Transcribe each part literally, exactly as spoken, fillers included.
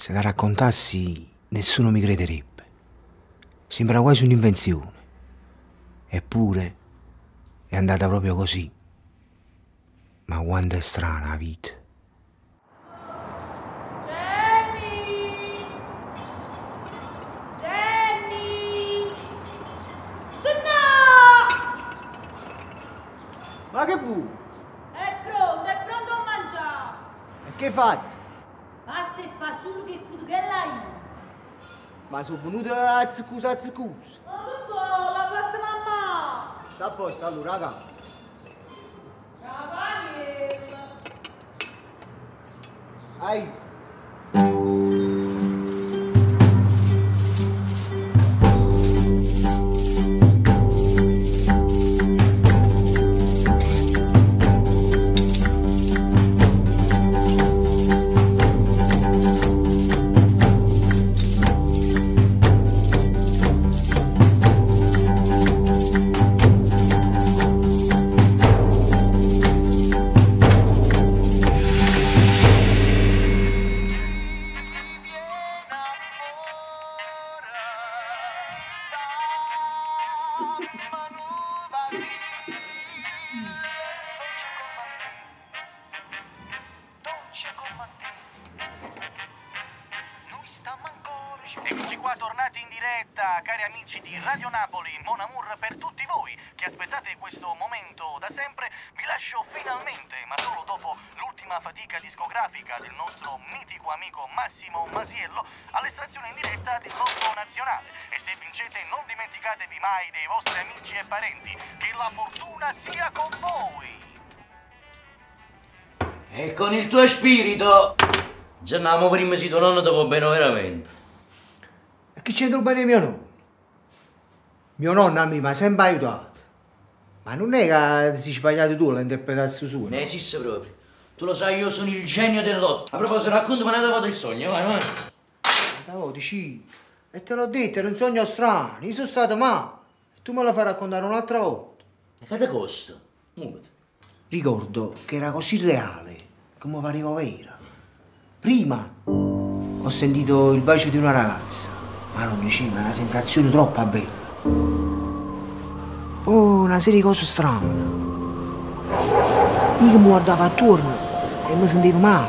Se la raccontassi, nessuno mi crederebbe. Sembra quasi un'invenzione. Eppure è andata proprio così. Ma quanto è strana la vita. Jenny! Jenny! Gennà! Ma che bu? È pronto, è pronto a mangiare! E che hai fatto? Basta e fa solo che cutughella io! Ma sono venuto a ziccusa a ziccusa. Ma che buono, l'ha fatto mamma! Sta a posto allora, raga. Cavalier! Aiz. Eccoci qua, tornati in diretta, cari amici di Radio Napoli, Mon Amour per tutti voi che aspettate questo momento da sempre. Vi lascio finalmente, ma solo dopo l'ultima fatica discografica del nostro mitico amico Massimo Masiello, all'estrazione in diretta del lotto nazionale. E se vincete non dimenticatevi mai dei vostri amici e parenti. Che la fortuna sia con voi! E con il tuo spirito, già andiamo per il tuo nonno dopo bene veramente. E che c'entra bene mio nonno? Mio nonno a me mi ha sempre aiutato. Ma non è che ti sei sbagliato tu all'interpretazione sua? Ne esiste proprio. Tu lo sai, io sono il genio del lotto. A proposito, raccontami una volta il sogno, vai, vai. Una volta sì. E te l'ho detto, era un sogno strano. Io sono stato male. E tu me lo fai raccontare un'altra volta. E che ti costa? Muoviti. Ricordo che era così reale che mi pareva vera. Prima ho sentito il bacio di una ragazza, ma non mi sembra una sensazione troppo bella. Oh, una serie di cose strane. Io mi guardavo attorno e mi sentivo male.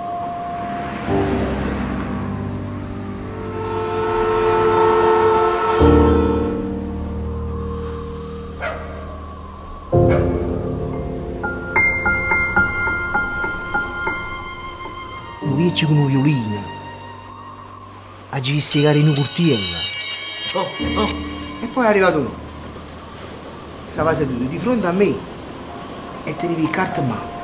Un vecchio con un violino. A giustificare in un curtiello. Oh, oh. E poi è arrivato uno. Stava seduto di fronte a me e tenevi il carta in mano.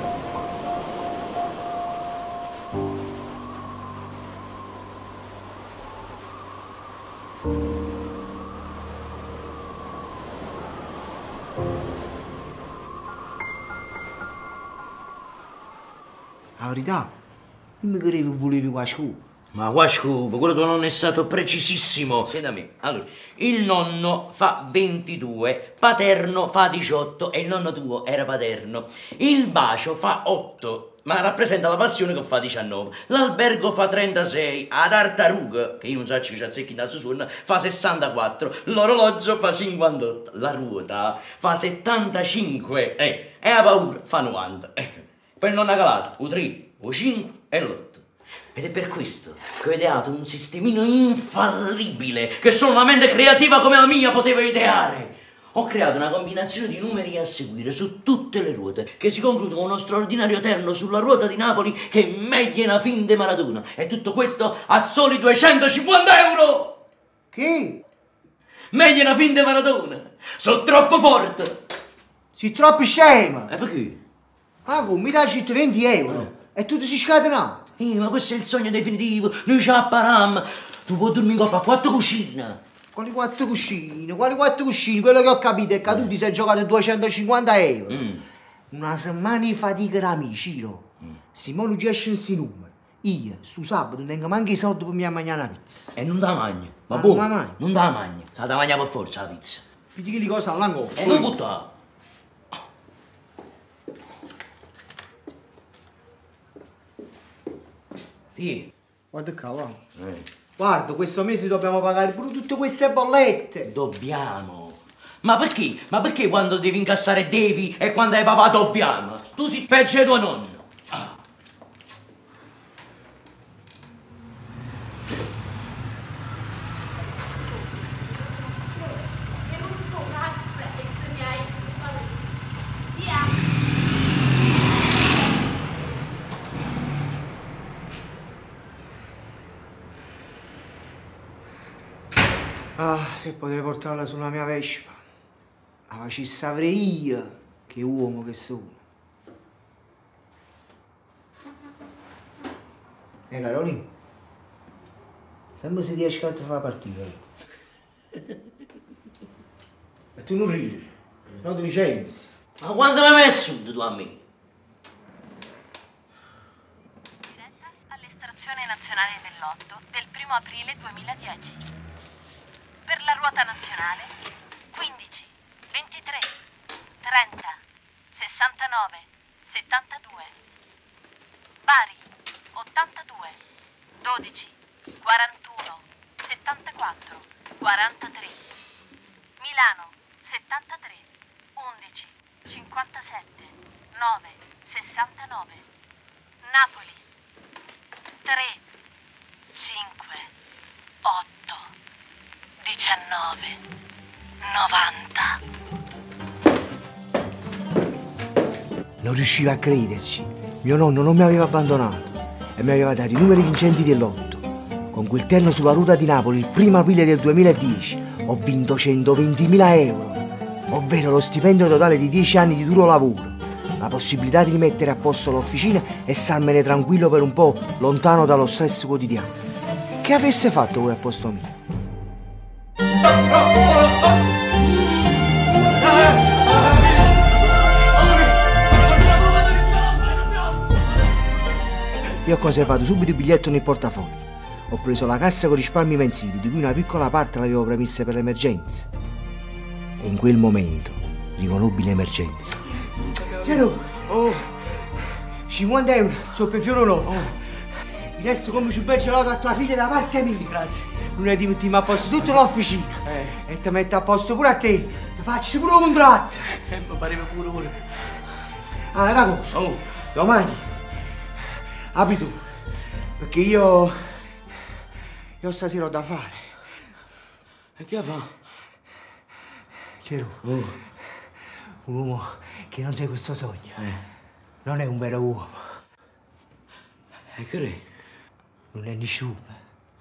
La verità, io mi credevo che volevi qualcosa. Ma guasco, quello tuo nonno è stato precisissimo. Senti a me. Allora, il nonno fa ventidue, paterno fa diciotto e il nonno tuo era paterno. Il bacio fa otto, ma rappresenta la passione che fa diciannove. L'albergo fa trentasei, ad Artarug, che io non so se ci azzecchi in tasso suono, fa sessantaquattro, l'orologio fa cinquantotto, la ruota fa settantacinque, eh, e la paura fa novanta. Eh. Poi il nonno ha calato, o tre, o cinque e l'otto. Ed è per questo che ho ideato un sistemino infallibile che solo una mente creativa come la mia poteva ideare. Ho creato una combinazione di numeri a seguire su tutte le ruote che si conclude con uno straordinario terno sulla ruota di Napoli che è meglio una fin de Maradona. E tutto questo a soli duecentocinquanta euro! Che? Meglio una fin de Maradona! Sono troppo forte! Sei troppo scema! E perché? Ma come? Mi dai centoventi euro? E tu ti sei scatenato? Eh, ma questo è il sogno definitivo, noi ci appariamo. Tu puoi dormire in coppa a quattro cucine. Quali quattro cuscine? Quali quattro cuscine? Quello che ho capito è che tu ti sei giocato duecentocinquanta euro. Mm. Una settimana di fatica d'amici, Ciro. Mm. Se mo non ci esce questi numeri, io, sto sabato, non tengo manco i soldi per mi mangiare una pizza. E non da magna. Ma Ah, boh, non la mangi? non da magna. Sa da mangiare per forza la pizza. Vedi che li cosa all'angolo? E non buttare. Sì. Guarda qua, va. Eh. Guarda, questo mese dobbiamo pagare pure tutte queste bollette. Dobbiamo. Ma perché? Ma perché quando devi incassare devi e quando hai papà dobbiamo? Tu sei peggio di tuo nonno. Ah. Ah, se potrei portarla sulla mia Vespa. Ma ci saprei io che uomo che sono. Eh, Carolina, sembra se riesci a fare partita. E tu non ridi, non ti licenzi. Ma quando mi hai messo tu a me? Diretta all'estrazione nazionale del lotto del primo aprile duemiladieci. Per la ruota nazionale quindici, ventitré, trenta, sessantanove, settantadue. Bari ottantadue, dodici, quarantuno, settantaquattro, quarantatré. Milano settantatré, undici, cinquantasette, nove, sessantanove. Napoli tre, cinque, otto, diciannove, novanta. Non riuscivo a crederci. Mio nonno non mi aveva abbandonato e mi aveva dato i numeri vincenti del lotto. Con quel terno sulla ruta di Napoli il primo aprile del duemiladieci ho vinto centoventimila euro, ovvero lo stipendio totale di dieci anni di duro lavoro, la possibilità di rimettere a posto l'officina e starmene tranquillo per un po', lontano dallo stress quotidiano. Che avesse fatto voi al posto mio? Io ho conservato subito il biglietto nel portafoglio. Ho preso la cassa con risparmi mensili, di cui una piccola parte l'avevo premessa per le emergenze. E in quel momento riconobbi l'emergenza. Cero! Oh! cinquanta euro, so per fiore no! Oh. Il resto come ci bel gelato a tua figlia da parte mia! Grazie! Lunedì mettiamo a posto tutta l'officina! Eh. E ti metto a posto pure a te! Ti faccio pure un contratto! Eh, mi pareva pure ora. Ah, una cosa! Oh! Domani apri tu, perché io... io stasera ho da fare. E che fa? Cero, Oh. un uomo che non segue il suo sogno Eh. non è un vero uomo, E che re? non è nessuno.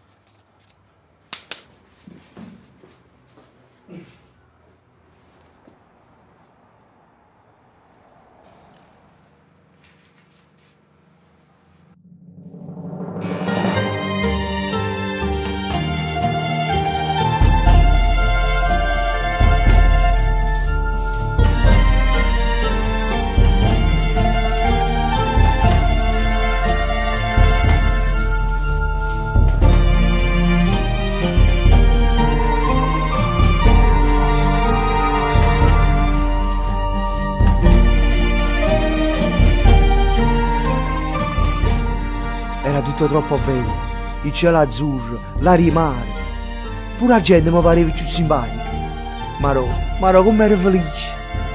Era tutto troppo bello, il cielo azzurro, l'aria mare, pure la gente mi pareva più simpatica. Ma no, ma no, come ero felice.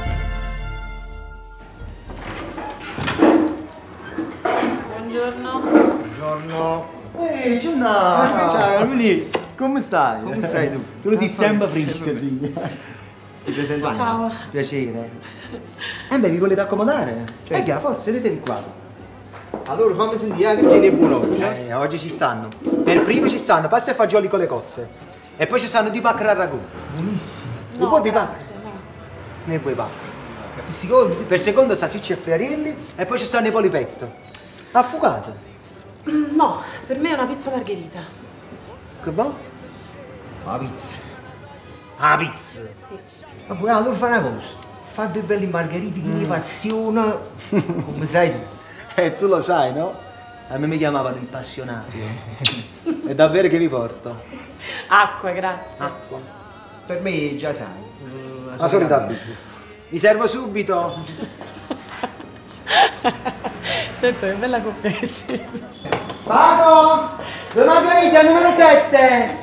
Buongiorno. Buongiorno. Ehi, Gianna! Ciao, Emily. Come stai? Come stai tu? Tu lo sei sempre Sempre fresca, sì. Ti presento Anna. Ciao. Piacere. Eh beh, vi volete accomodare? Cioè, eh, che forza, sedetevi qua. Allora, fammi sentire che tieni buono oggi. Eh, oggi ci stanno. Per primi ci stanno pasta e fagioli con le cozze. E poi ci stanno due pacche al ragù. Buonissimo. Un po' di pacche? grazie, no. Ne vuoi pacche? Per secondo? Per secondo salsicce e friarielli e poi ci stanno i polipetto. Affugate. Mm, No, per me è una pizza margherita. Che va? La pizza. Ah, pizza. Sì. Vabbè, allora fai una cosa. Fai due belli margheriti che mi appassiona. Come sai tu? Eh, tu lo sai, no? A me mi chiamavano il passionario. E davvero che vi porto? Acqua, grazie. Acqua. Per me già sai. eh, La solita abitudine. Mi servo subito. Certo, che bella coppia che siete. Paco! Due margherite al numero sette!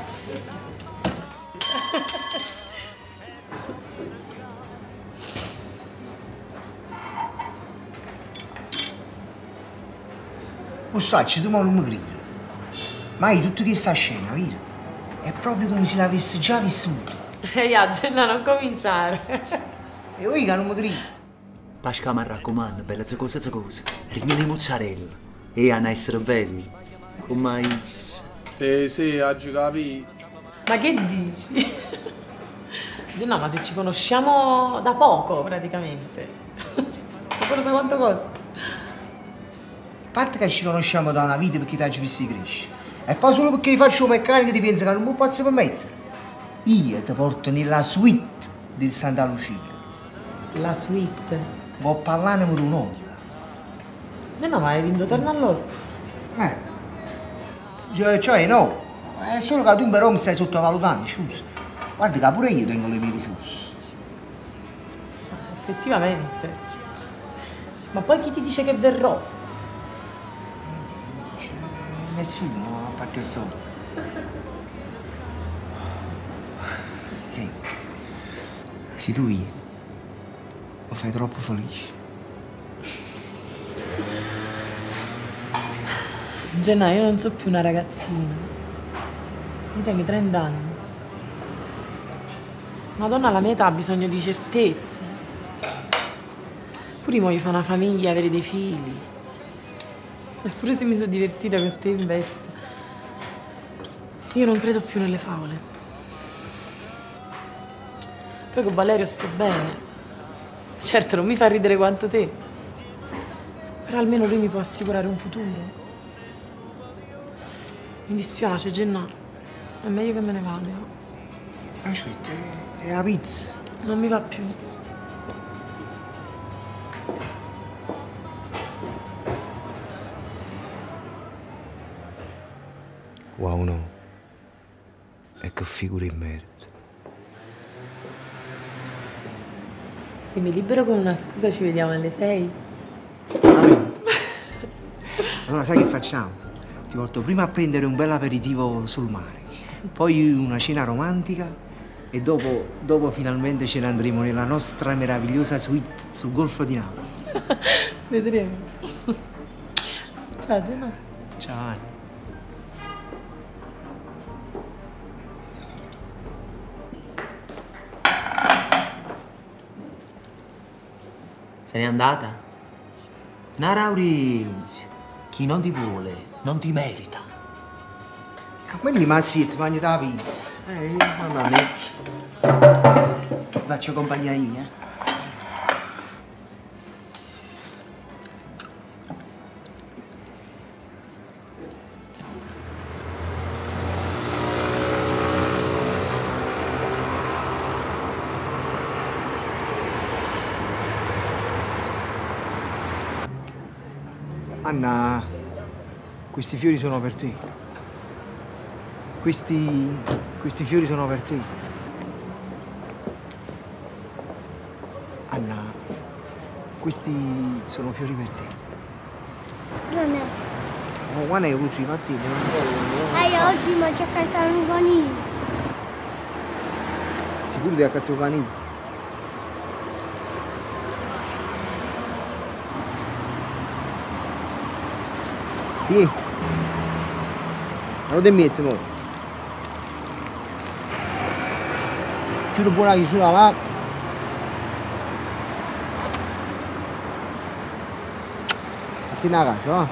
Postacci, tu ma non mi credi. Ma hai tutta questa scena, vero? È proprio come se l'avessi già vissuta. Ehi, Agenda, non cominciare. E voi che non mi credi? Pasca mi raccomando, bella cosa cosa. Rigna di mozzarella. E a essere belli. Con mais. Sì, sì, oggi capì. Ma che dici? No, ma se ci conosciamo da poco, praticamente. Ma cosa quanto costa? A parte che ci conosciamo da una vita perché ti hai visto crescere. E poi solo perché faccio un meccanico ti pensa che non mi posso permettere. Io ti porto nella suite di Santa Lucia. La suite? Vuoi parlare per un'ora? No, no, ma hai vinto torno all'otto. Eh. Cioè, cioè no. È solo che tu però mi stai sottovalutando, scusa. Guarda che pure io tengo le mie risorse. Effettivamente. Ma poi chi ti dice che verrò? C'è nessuno, a parte il sole. Senti, se tu vieni, mi fai troppo felice. Genna, io non so più una ragazzina. Io tengo trenta anni. Madonna, la mia età ha bisogno di certezze. Pure io voglio fare una famiglia, avere dei figli. Eppure se mi sono divertita con te in veste. Io non credo più nelle favole. Poi con Valerio sto bene. Certo, non mi fa ridere quanto te. Però almeno lui mi può assicurare un futuro. Mi dispiace, Genna. È meglio che me ne vada. Aspetta, è la pizza. Non mi va più. Wow, no. E che figura in merda. Se mi libero con una scusa ci vediamo alle sei. Allora sai che facciamo? Ti porto prima a prendere un bel aperitivo sul mare, poi una cena romantica e dopo, dopo finalmente ce ne andremo nella nostra meravigliosa suite sul Golfo di Napoli. Vedremo. Ciao Genna. Ciao Anna. Se n'è andata? Na Laurenzia, chi non ti vuole, non ti merita. Ma lì, ma sì, ti mangi la pizza. Eh, mamma mia. Ti faccio compagnia io, eh? Anna, questi fiori sono per te. Questi, questi fiori sono per te. Anna, questi sono fiori per te. Non è. Oh, guarda che luci mattino. Eh, oggi mangio a cantare un panino. Sicuro di accanto il panino? Sì. Allora te metti, mo. Chiudo buona chiusura, va. Metti a casa, va.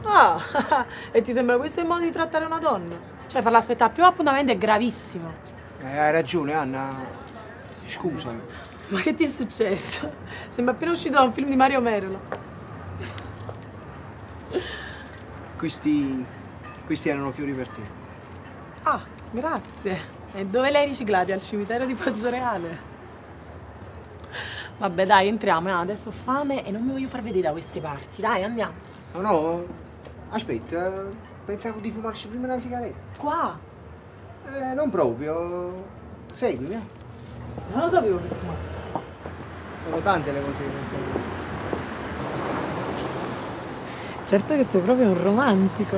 Ah, e ti sembra questo il modo di trattare una donna? Cioè, farla aspettare più appuntamenti è gravissimo. Eh, hai ragione, Anna. Scusami. Ma che ti è successo? Sembra appena uscito da un film di Mario Merola. Questi... questi erano fiori per te. Ah, grazie. E dove li hai riciclati? Al cimitero di Poggioreale? Vabbè, dai, entriamo. eh, Adesso ho fame e non mi voglio far vedere da queste parti. Dai, andiamo. No, no, aspetta, pensavo di fumarci prima una sigaretta. Qua? Eh, non proprio. Seguimi, eh. Non lo sapevo che fumassi. Sono tante le cose che non sapevo. Certo che sei proprio un romantico.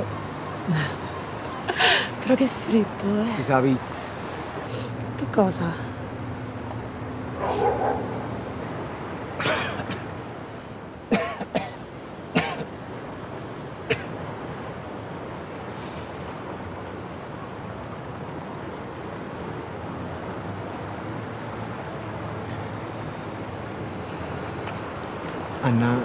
Però che freddo, eh. Si sapesse. Che cosa? Anna,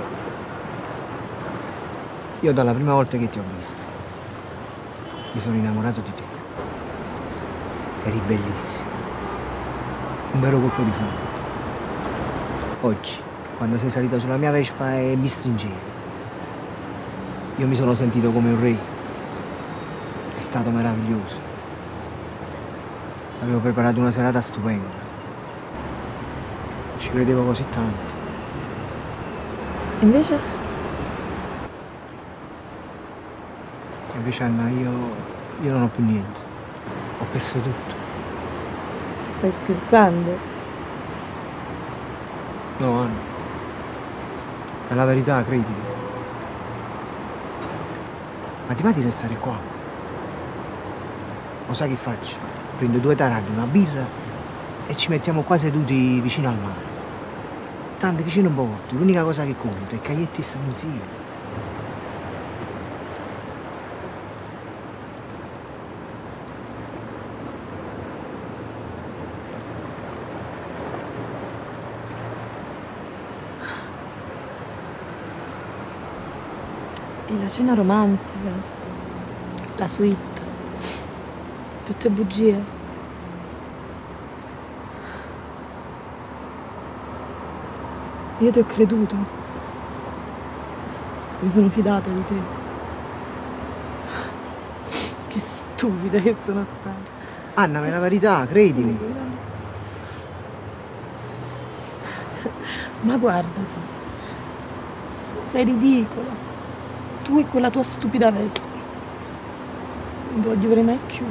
io dalla prima volta che ti ho vista mi sono innamorato di te. Eri bellissima. Un vero colpo di fulmine. Oggi, quando sei salita sulla mia Vespa e mi stringevi, io mi sono sentito come un re. È stato meraviglioso. Avevo preparato una serata stupenda. Ci credevo così tanto. Invece? Invece Anna, io, io non ho più niente. Ho perso tutto. Stai scherzando? No, Anna. È la verità, credimi. Ma ti va di restare qua? Lo sai che faccio? Prendo due taralli, una birra e ci mettiamo qua seduti vicino al mare. Tanto vicino un porto, l'unica cosa che conta è che Caglietti stanno insieme. E la cena romantica, la suite, tutte bugie. Io ti ho creduto. Mi sono fidata di te. Che stupida che sono stata. Anna, ma è la verità, credimi. Ma guardati. Sei ridicola. Tu e quella tua stupida Vespa. Non ti voglio vedere mai più.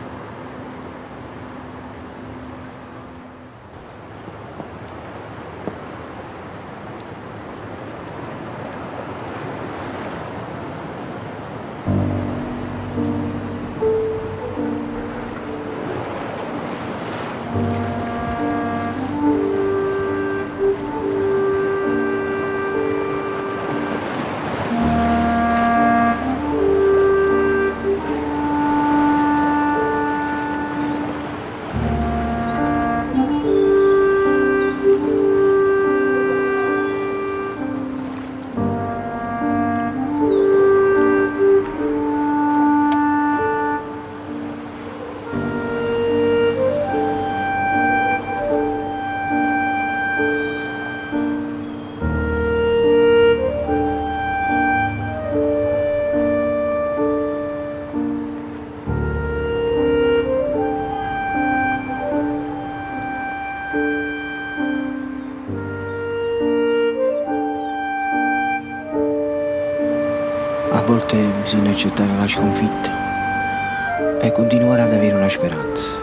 A volte bisogna accettare la sconfitta e continuare ad avere una speranza.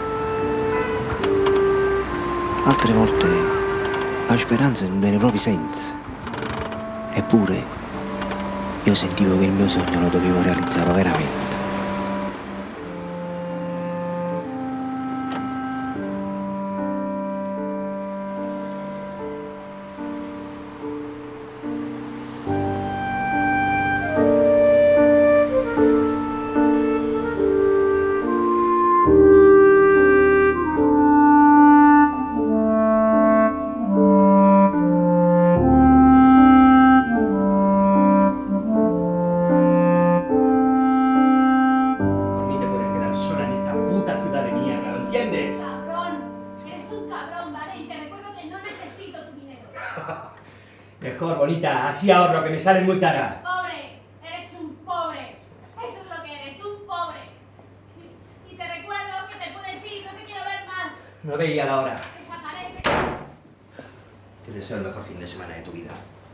Altre volte la speranza non ne provi senza. Eppure io sentivo che il mio sogno lo dovevo realizzare veramente. Lolita, así ahorro que me sale muy cara. Pobre, eres un pobre. Eso es lo que eres, un pobre. Y te recuerdo que te puedes ir, no te quiero ver más. No veía la hora. Desaparece. Te deseo el mejor fin de semana de tu vida.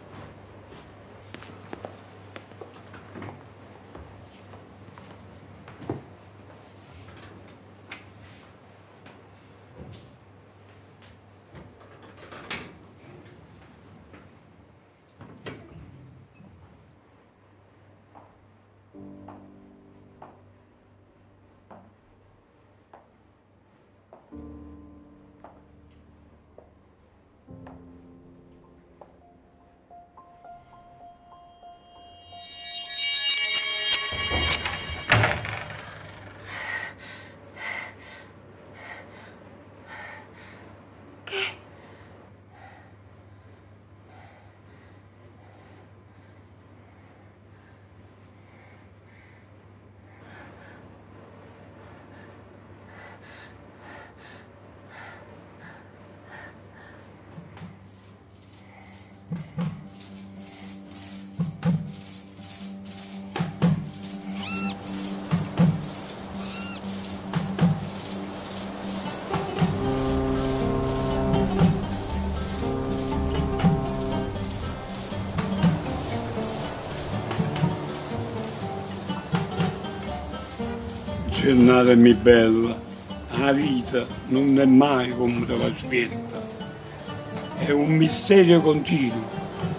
Gennaro mi bella, la vita non è mai come te l'aspetta, è un mistero continuo.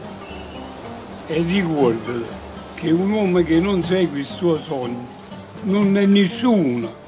E ricordati che un uomo che non segue il suo sogno non è nessuno.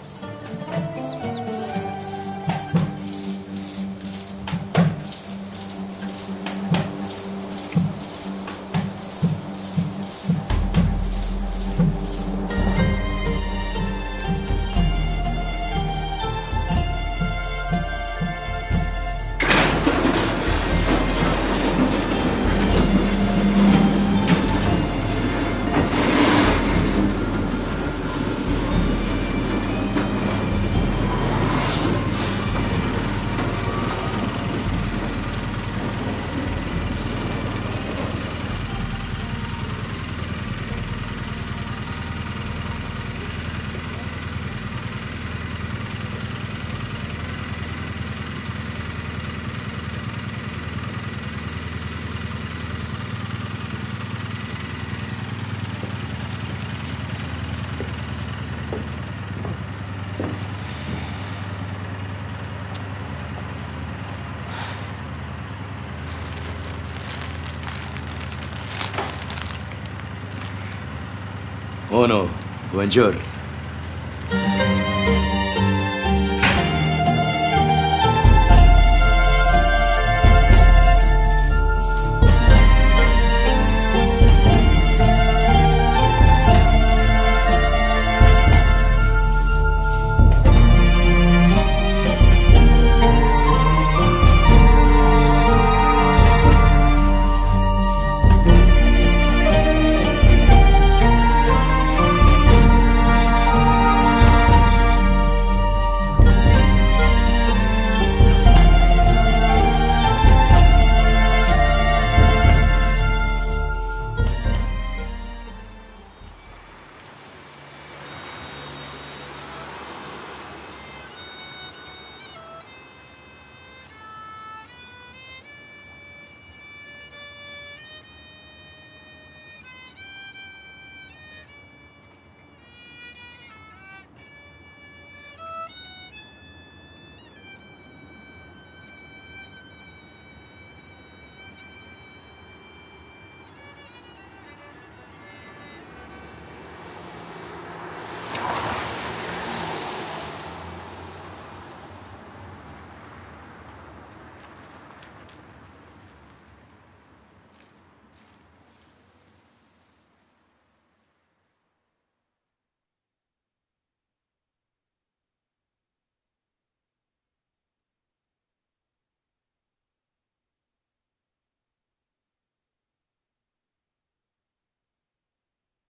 Oh no, buongiorno.